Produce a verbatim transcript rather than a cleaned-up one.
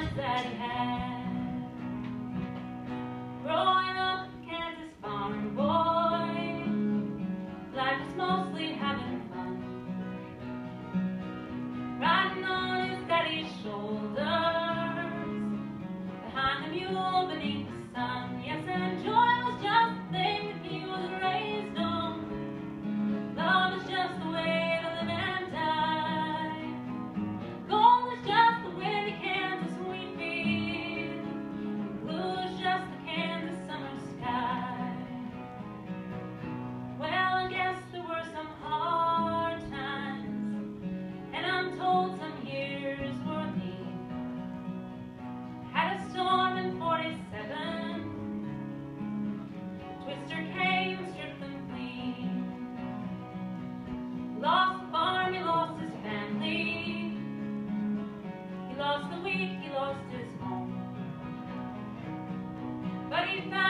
knowledge that he had. Growing up a Kansas farm boy, life was mostly having fun. Riding on his daddy's shoulders, behind the mule beneath the sun. Yes, and joy was just the thing that he was raised on. Love is just the way to live and die. Gold is just the windy Kansas wheat field. Blue is just the Kansas summer sky. Well, I guess there were some hard times, and I'm told some years were lean. Had a storm in forty-seven. Twister came and stripped them clean. Lost the farm, he lost his family. He lost the wheat, he lost his home. But he found